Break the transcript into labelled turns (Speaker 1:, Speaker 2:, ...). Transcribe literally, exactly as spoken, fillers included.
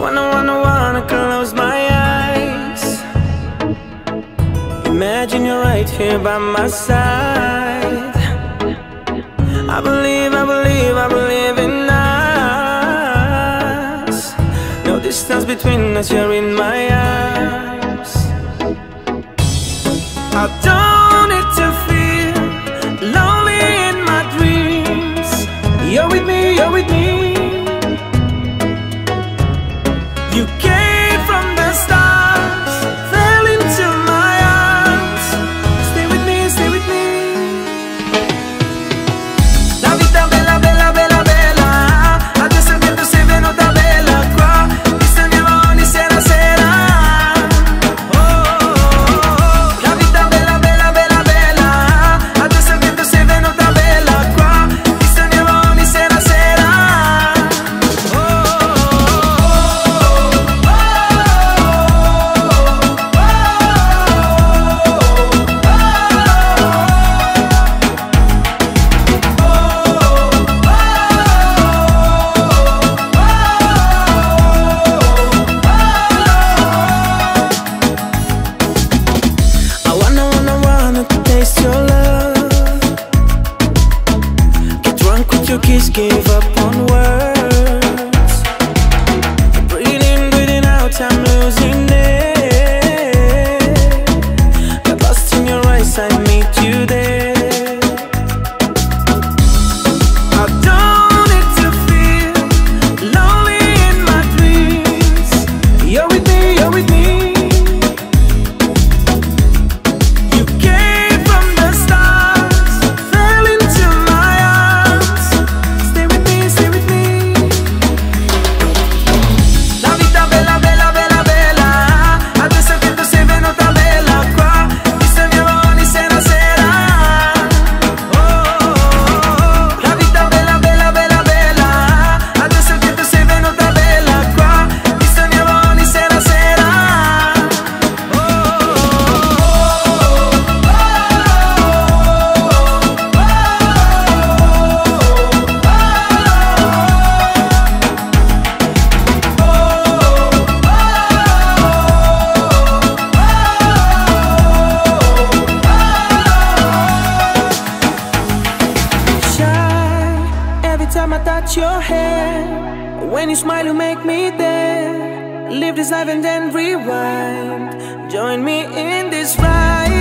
Speaker 1: wanna, wanna, wanna close my eyes. Imagine you're right here by my side. I believe, I believe, I believe in us. No distance between us, you're in my arms. I don't need to feel lonely in my dreams. You're with me, you're with me. You came from the stars, fell into my arms. Stay with me, stay with me. La vita bella, bella, bella, bella. Adesso il vento sei venuta bella qua. Ti sogniamo ogni sera, sera. Oh, oh, oh. La vita bella, bella, bella, bella. Adesso il vento sei venuta bella qua. Ti sogniamo ogni sera, sera. Oh, oh, I wanna, wanna, wanna taste your love. Get drunk with your kiss, give up on words. Breathe in, breathing out, I'm losing it. Got lost in your eyes, I meet you there. I don't need to feel lonely in my dreams. You're with me, you're with me. You came from the stars, fell into my arms. Stay with me, stay with me. La vita bella, bella, bella, bella. Adesso che tu sei venuta bella qua. Ti sogniamo ogni sera, sera. Oh, oh, oh. La vita bella, bella, bella, bella. Adesso che tu sei venuta bella qua. Ti sogniamo ogni sera, sera. Oh, oh, Shy, every time I touch your hair. When you smile, you make me dare. Live this life and then rewind. Join me in this ride.